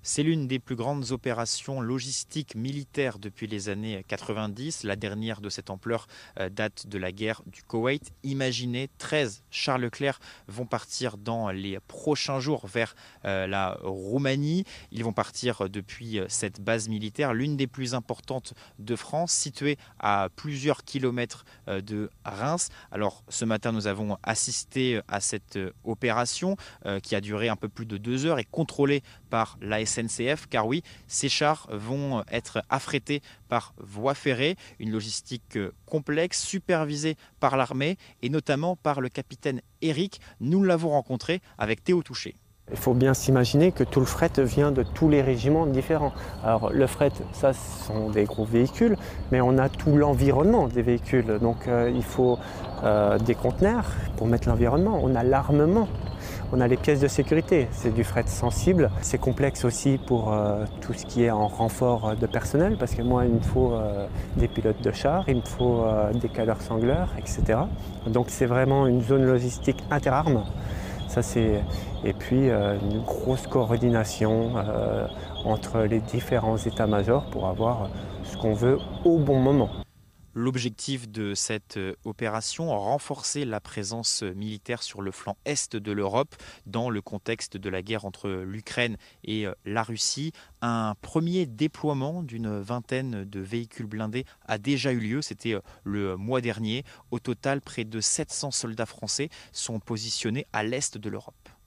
C'est l'une des plus grandes opérations logistiques militaires depuis les années 90. La dernière de cette ampleur date de la guerre du Koweït. Imaginez, 13 chars Leclerc vont partir dans les prochains jours vers la Roumanie. Ils vont partir depuis cette base militaire, l'une des plus importantes de France, située à plusieurs kilomètres de Reims. Alors ce matin, nous avons assisté à cette opération qui a duré un peu plus de 2 heures et contrôlée par la SNCF, car oui, ces chars vont être affrétés par voie ferrée, une logistique complexe, supervisée par l'armée et notamment par le capitaine Eric. Nous l'avons rencontré avec Théo Touché. Il faut bien s'imaginer que tout le fret vient de tous les régiments différents. Alors le fret, ça ce sont des gros véhicules, mais on a tout l'environnement des véhicules. Donc il faut des conteneurs pour mettre l'environnement, on a l'armement, on a les pièces de sécurité. C'est du fret sensible. C'est complexe aussi pour tout ce qui est en renfort de personnel, parce que moi il me faut des pilotes de chars, il me faut des caleurs sangleurs, etc. Donc c'est vraiment une zone logistique interarmes. Et puis une grosse coordination entre les différents états-majors pour avoir ce qu'on veut au bon moment. L'objectif de cette opération, renforcer la présence militaire sur le flanc est de l'Europe dans le contexte de la guerre entre l'Ukraine et la Russie. Un premier déploiement d'une vingtaine de véhicules blindés a déjà eu lieu, c'était le mois dernier. Au total, près de 700 soldats français sont positionnés à l'est de l'Europe.